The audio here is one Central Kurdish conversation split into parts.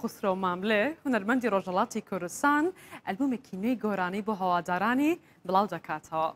خوسرەو ماملێ هونەرمەندی ڕۆژهەڵاتی کوردستان ئەلبوومێکی نوێی گۆرانی بۆ هەوادارانی بڵاودەکاتەوە.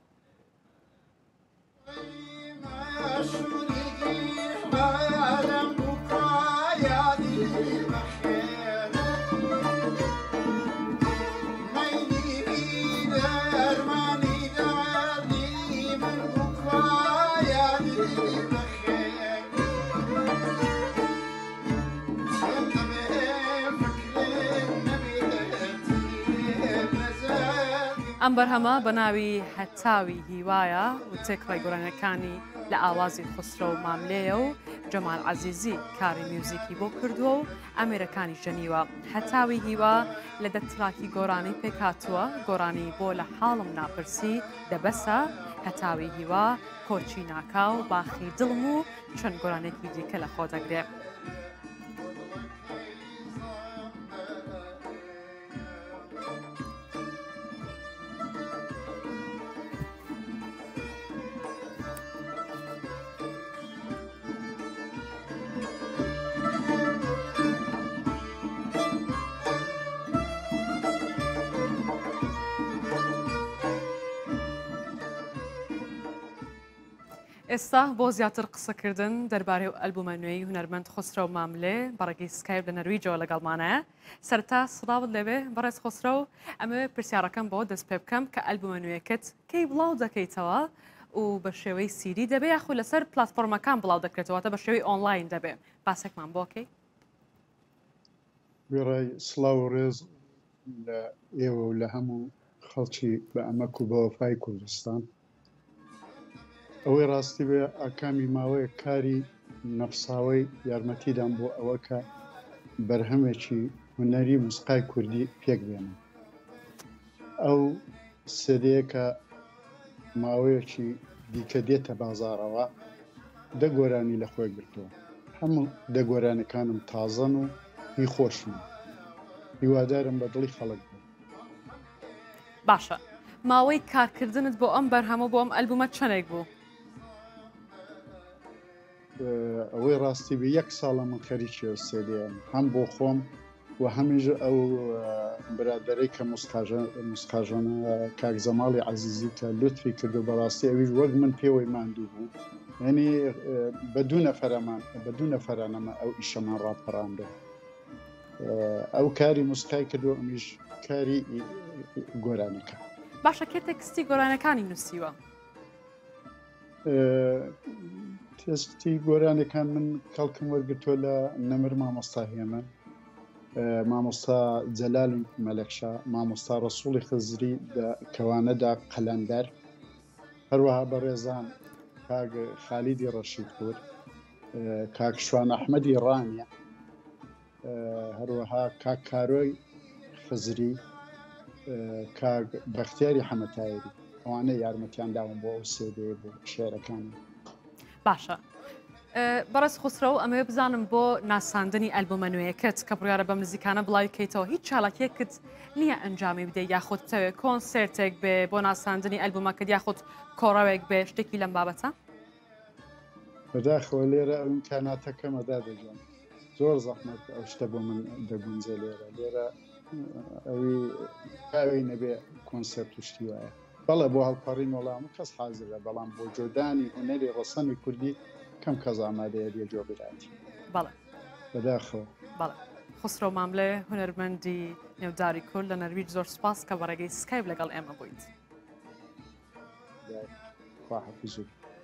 ئەم بەرهەمە بە ناوی هەتاوی هیوایە و تێکڕای گۆرانەکانی لە ئاوازی خوسرەو ماملێیە و جەمال عەزیزی کاری میوزیکی بۆ کردووە و ئامێرەکانی ژەنیوە. هەتاوی هیوا لە دەتراکی گۆرانی پێکهاتووە، گۆرانی بۆ لە حاڵم ناپرسی دەبەسە، هەتاوی هیوا کۆچی ناکاو باخی دڵم و چەند گۆرانێکی دیکە لە خۆ دەگرێت. ئێستا بۆ زیاتر قسەکردن دەربارەی ئەلبومە نوێی هونەرمەند خوسرەو ماملێ بەڕێگەی سکایپ لە نەرویجەوە لەگەڵمانەیە. سەرتا سڵاوت لەوێ بەڕێز خوسرەو، ئەمە پرسیارەکەم بۆ دەست پێ بکەم کە ئەلبومە نوێیەکەت کەی بڵاو دەکەیتەوە و بە شێوەی سیدی دەبێ یاخود لەسەر پلاتفۆرمەکان بڵاو دەکرێتەوە بە شێوەی ئۆنلاین دەبێ. باسێکمان بۆکەی؟ گوێڕای سڵاو و ڕێز لە ئێوە و لە هەموو خەڵکی بە ئەمەک و بە وەفای کوردستان. ئەوەی ڕاستی بێ ئاکامی ماوەیە کاری نەفساوەی یارمەتیدان بۆ ئەوە کە بەرهەمێکی هونەری موسیقای کوردی پێک بێنم. ئەو سێدەیەکە ماوەیەکی دیکە دێتە بازاڕەوە دەگۆرانی لە خۆی گرتەوە. هەموو دەگۆرانەکانم تازەن و هی خۆشم. هیوادارم بە دڵی خەڵک بێ. باشە، ماوەی کارکردنت بۆ ئەم بەرهەمە بۆ ئەم ئەلبومە چەندێک بوو؟ ئەوەی ڕاستی بە 1 ساڵە من خەریکی سێدەیەم، هەم بۆ خۆم و هەمیش ئەو برادەرەی کە موسیقاژۆنە کاک زەماڵی عەزیزی کە لوتفی کردو بەڕاستی ئەویش وەک من پێوەی ماندوو بوو. یعنی بە دوو نەفەرانەمە ئەو ئیشەمان ڕاپەڕاندە. ئەو کاری موسیقای کردو، ئەمیش کاری گۆرانەکە. باشە، کێ تێکستی گۆرانەکانی نووسیوە؟ تێستی گۆرانەکان من کەڵکم وەرگتۆ لە نەمر مامۆستا هێمن، مامۆستا جەلال مەلەکشا، مامۆستا ڕەسووڵی خزری کەوانەدا قەلەندەر، هەروەها بەڕێزان کاک خالیدی ڕەشیدپور، کاک شوان ئەحمەدی ڕانیە، هەروەها کاک کارۆی خزری، کاک بەختیاری حەمەتایری. ئەوانە یارمەتیان داوم بۆ ئەو سێدەیە بۆ شێعرەکانی. باشە، بەڕێز خوسرەو، ئەمەوێ بزانم بۆ ناساندنی ئەلبومە نوێیەکەت کە بڕیارە بەم نزیکانە بڵاوی بکەیتەوە هیچ چالاکیەکت نییە ئەنجامی بدەیت یاخود بتەوێت کۆنسێرتێک بێ بۆ ناساندنی ئەلبومەکەت یاخود کۆڕەوێک بێ شتێکی لەم بابەتە؟ بەداخەوە لێرە ئەو ئیمکاناتەکەمەدا دەجێن. زۆر زەحمەت ئەو شتە بۆ من دەگونجێ لێرە ئەوی کاوی نەبێ کۆنسێرت و شتی وایە. بەڵێ بۆ هەڵپەڕین وەڵام کەس حازرە، بەڵام بۆ جۆدانی هونەری ڕەسەنی کوردی کەم کەس ئامادەیە بێ جۆبراتی. بەڵێ بەداخەوە. بەڵێ، خوسرەو ماملێ هونەرمەندی نێوداری کورد لە نەرویج، زۆر سپاس کە بەڕێگەی سکایپ لەگەڵ ئێمە بوویت. خوا حەفیزت.